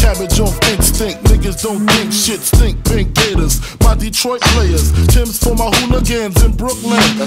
cabbage off instinct. Niggas don't think shit stink. Pink Gators, my Detroit players. Tim's for my hooligans in Brooklyn.